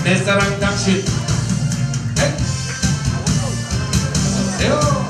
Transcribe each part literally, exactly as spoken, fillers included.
내 사랑 당신. 네? 안녕하세요.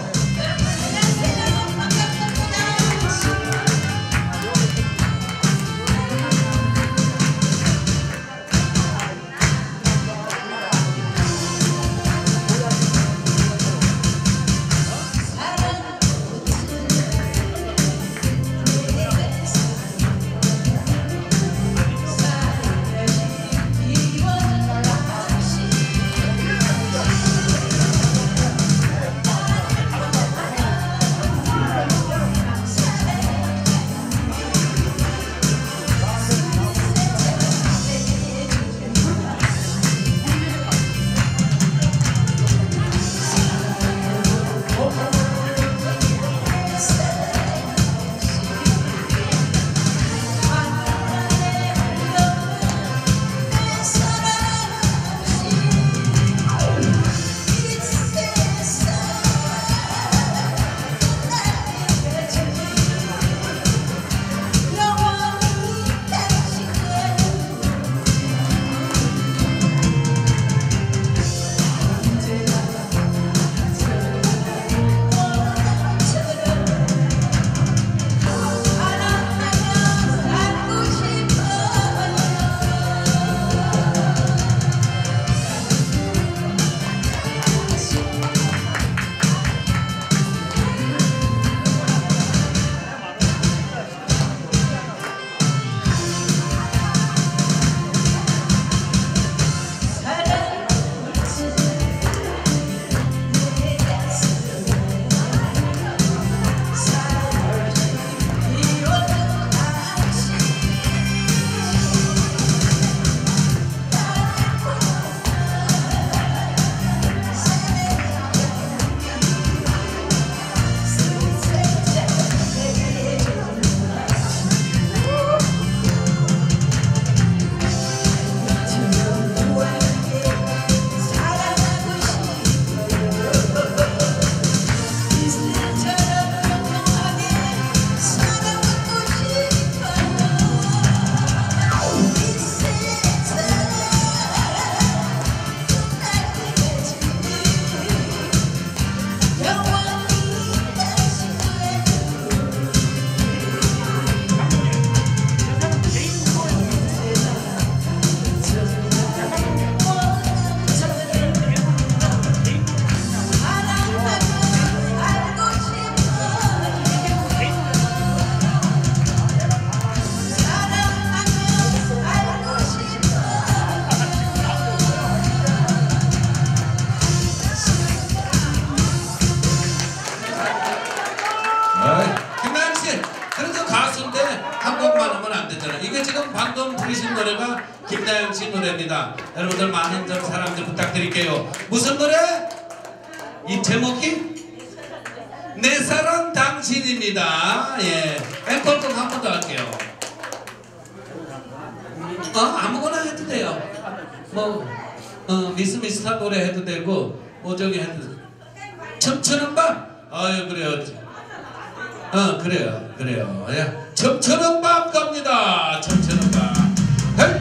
김나영씨, 그래도 가수인데 한 곡만 하면 안 되잖아. 이게 지금 방금 들으신 노래가 김나영씨 노래입니다. 여러분들 많은 좀 사랑 좀 부탁드릴게요. 무슨 노래? 이 제목이? 내 사랑 당신입니다. 예, 앵콜곡 한 번 더 할게요. 어, 아무거나 해도 돼요. 뭐, 어, 미스 미스터 노래 해도 되고, 뭐 저기 해도 되고. 춤추는 밤? 아유, 그래요. 어, 그래요, 그래요. 예. 춤추는 밤 갑니다. 춤추는 밤. 헐!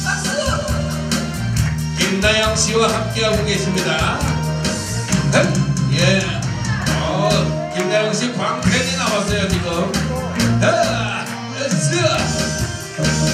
김나영 씨와 함께하고 계십니다. 헐! 예. 어, 김나영 씨 광팬이 나왔어요, 지금. 아, 으쌰!